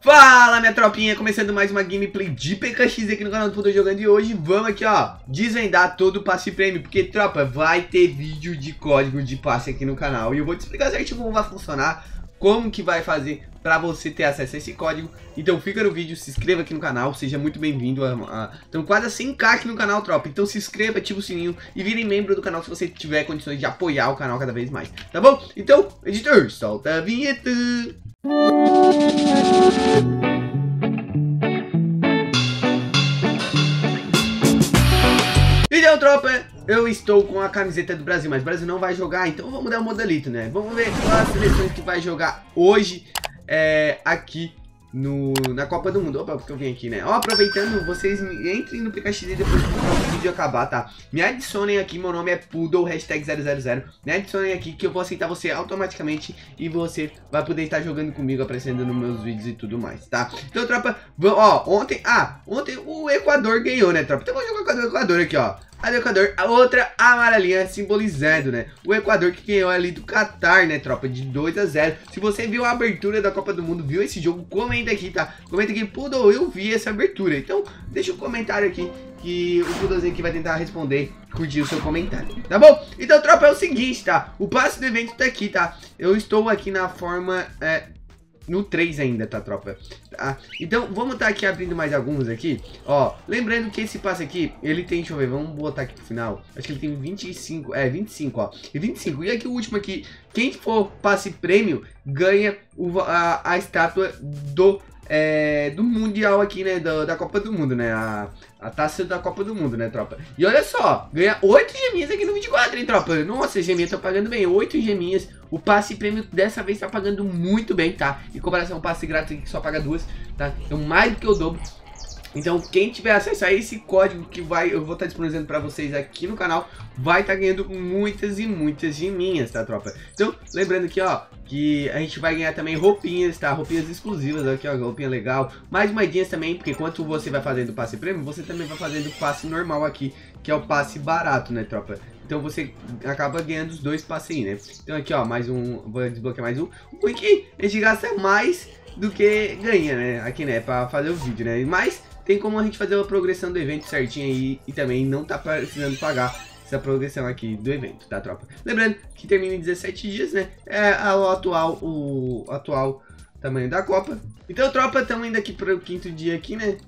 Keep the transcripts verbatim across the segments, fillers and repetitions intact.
Fala, minha tropinha, começando mais uma gameplay de P K X aqui no canal do Pudo Jogando. E hoje vamos aqui, ó, desvendar todo o passe prêmio, porque, tropa, vai ter vídeo de código de passe aqui no canal. E eu vou te explicar certinho como vai funcionar, como que vai fazer pra você ter acesso a esse código. Então fica no vídeo, se inscreva aqui no canal, seja muito bem-vindo. Estamos quase a cem k aqui no canal, tropa. Então se inscreva, ativa o sininho e vire membro do canal se você tiver condições de apoiar o canal cada vez mais, tá bom? Então, editor, solta a vinheta. Então, tropa, eu estou com a camiseta do Brasil, mas o Brasil não vai jogar, então vamos dar um modalito, né? Vamos ver quais as seleções que vai jogar hoje é, aqui no, na Copa do Mundo. Opa, porque eu vim aqui, né? Ó, aproveitando, vocês entrem no P K X e depois que o vídeo acabar, tá? Me adicionem aqui, meu nome é Poodle, hashtag zero zero zero. Me adicionem aqui que eu vou aceitar você automaticamente e você vai poder estar jogando comigo, aparecendo nos meus vídeos e tudo mais, tá? Então, tropa, ó, ontem, ah, ontem o Equador ganhou, né, tropa? Então vamos jogar com o Equador aqui, ó. A do Equador, a outra amarelinha simbolizando, né? O Equador que ganhou ali do Qatar, né, tropa? De dois a zero. Se você viu a abertura da Copa do Mundo, viu esse jogo, comenta aqui, tá? Comenta aqui, Poodle, eu vi essa abertura. Então, deixa um comentário aqui que o Poodlezinho aqui vai tentar responder, curtir o seu comentário, tá bom? Então, tropa, é o seguinte, tá? O passe do evento tá aqui, tá? Eu estou aqui na forma... É... no três ainda, tá, tropa? Tá? Então, vamos estar tá aqui abrindo mais alguns aqui. Ó, lembrando que esse passe aqui, ele tem, deixa eu ver, vamos botar aqui pro final. Acho que ele tem vinte e cinco, é, vinte e cinco, ó. E vinte e cinco. E aqui o último aqui, quem for passe prêmio, ganha o, a, a estátua do... É, do Mundial aqui, né, da, da Copa do Mundo, né, a, a taça da Copa do Mundo, né, tropa. E olha só, ganha oito geminhas aqui no vinte e quatro, hein, tropa. Nossa, geminhas tá pagando bem, oito geminhas. O passe prêmio dessa vez tá pagando muito bem, tá, em comparação ao passe grátis aqui que só paga duas, tá, então mais do que o dobro. Então, quem tiver acesso a esse código que vai, eu vou estar disponibilizando para vocês aqui no canal, vai estar ganhando muitas e muitas geminhas, tá, tropa? Então, lembrando aqui, ó, que a gente vai ganhar também roupinhas, tá? Roupinhas exclusivas, aqui, ó, roupinha legal. Mais moedinhas também, porque enquanto você vai fazendo o passe prêmio, você também vai fazendo o passe normal aqui, que é o passe barato, né, tropa? Então você acaba ganhando os dois passes aí, né? Então aqui, ó, mais um, vou desbloquear mais um. O que a gente gasta mais do que ganha, né? Aqui, né, pra fazer o vídeo, né? Mas... tem como a gente fazer a progressão do evento certinho aí e também não tá precisando pagar essa progressão aqui do evento, tá, tropa? Lembrando que termina em dezessete dias, né? É o atual, o atual tamanho da Copa. Então, tropa, estamos indo aqui pro quinto dia aqui, né?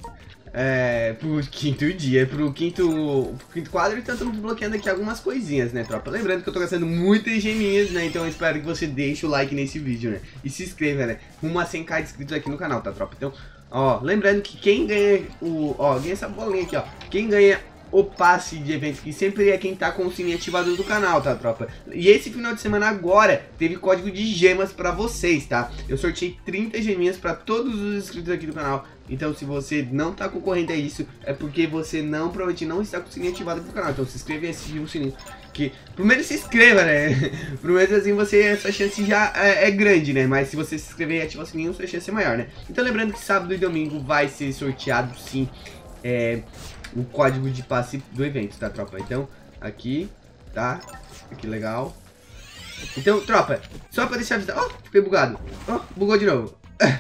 É, pro quinto dia, pro quinto, pro quinto quadro, então estamos desbloqueando aqui algumas coisinhas, né, tropa? Lembrando que eu tô gastando muitas geminhas, né? Então eu espero que você deixe o like nesse vídeo, né? E se inscreva, né? Rumo a cem k de inscritos aqui no canal, tá, tropa? Então... ó, lembrando que quem ganha o, ó, ganha essa bolinha aqui, ó, quem ganha o passe de evento que sempre é quem tá com o sininho ativado do canal, tá, tropa? E esse final de semana agora teve código de gemas pra vocês, tá? Eu sorteei trinta geminhas pra todos os inscritos aqui do canal. Então, se você não tá concorrendo a isso, é porque você não, provavelmente não está com o sininho ativado do canal. Então, se inscreva e ative o sininho. Que primeiro se inscreva, né? Primeiro assim você, essa chance já é, é grande, né? Mas se você se inscrever e ativar o sininho, sua chance é maior, né? Então lembrando que sábado e domingo vai ser sorteado sim é, o código de passe do evento, tá, tropa? Então, aqui, tá? Aqui legal. Então, tropa, só pra deixar avisado. Ó, oh, fiquei bugado. Ó, oh, bugou de novo.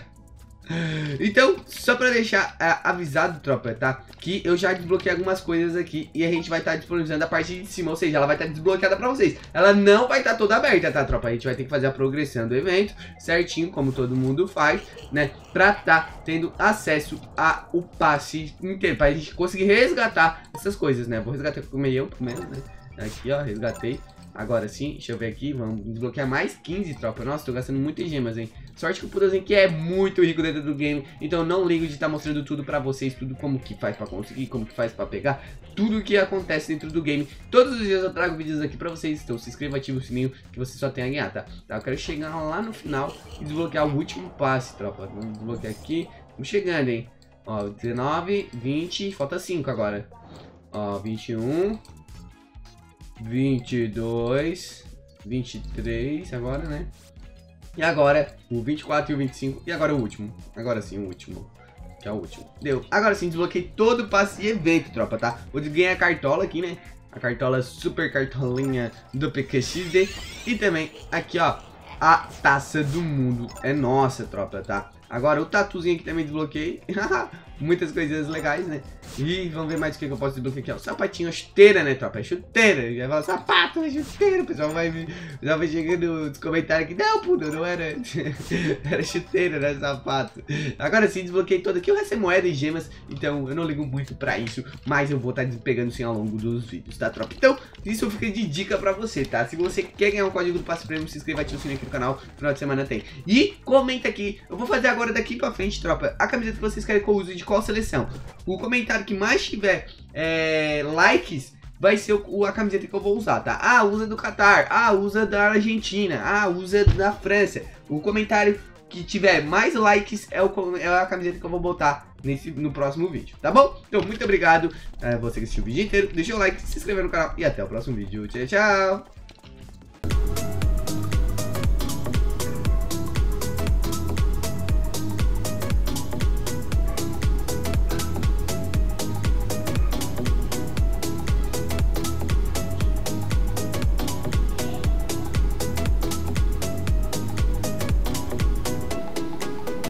Então, só pra deixar uh, avisado, tropa, tá? Que eu já desbloqueei algumas coisas aqui e a gente vai estar tá disponibilizando a parte de cima, ou seja, ela vai estar tá desbloqueada pra vocês. Ela não vai estar tá toda aberta, tá, tropa? A gente vai ter que fazer a progressão do evento certinho, como todo mundo faz, né? Pra tá tendo acesso ao passe inteiro, pra gente conseguir resgatar essas coisas, né? Vou resgatar com o meião primeiro, né? Aqui, ó, resgatei. Agora sim, deixa eu ver aqui, vamos desbloquear mais quinze, tropa. Nossa, tô gastando muitas gemas, hein? Sorte que o Poodlezinho que é muito rico dentro do game, então não ligo de estar tá mostrando tudo pra vocês, tudo como que faz pra conseguir, como que faz pra pegar, tudo o que acontece dentro do game. Todos os dias eu trago vídeos aqui pra vocês, então se inscreva, ativa o sininho que você só tem a ganhar, tá? Tá, eu quero chegar lá no final e desbloquear o último passe, tropa. Vamos desbloquear aqui, vamos chegando, hein? Ó, dezenove, vinte, falta cinco agora. Ó, vinte e um... vinte e dois, vinte e três agora, né? E agora o vinte e quatro e o vinte e cinco. E agora o último. Agora sim, o último. Que é o último. Deu. Agora sim, desbloqueei todo o passe de evento, tropa, tá? Vou ganhar a cartola aqui, né? A cartola super cartolinha do P K X D. E também aqui, ó, a taça do mundo é nossa, tropa, tá? Agora o tatuzinho aqui também desbloqueei. Muitas coisinhas legais, né? E vamos ver mais o que eu posso desbloquear aqui, ó. Sapatinho, a chuteira, né, tropa? É chuteira. Já fala sapato, é chuteira. O pessoal vai, o pessoal vai chegando nos comentários aqui. Não, pô, não era. Era chuteira, né? Sapato. Agora sim, desbloqueei todo aqui. O resto é moeda e gemas. Então eu não ligo muito pra isso. Mas eu vou estar pegando sim ao longo dos vídeos, tá, tropa? Então, isso fica de dica pra você, tá? Se você quer ganhar um código do Passe Prêmio, se inscreva, ativa o sininho aqui no canal. Final de semana tem. E comenta aqui. Eu vou fazer agora daqui pra frente, tropa, a camiseta que vocês querem que eu use de qual seleção. O comentário que mais tiver é, likes vai ser o, a camiseta que eu vou usar, tá? Ah, usa do Catar. Ah, usa da Argentina. Ah, usa da França. O comentário que tiver mais likes é, o, é a camiseta que eu vou botar nesse, no próximo vídeo, tá bom? Então, muito obrigado a você que assistiu o vídeo inteiro. Deixa o like, se inscrever no canal e até o próximo vídeo. Tchau, tchau!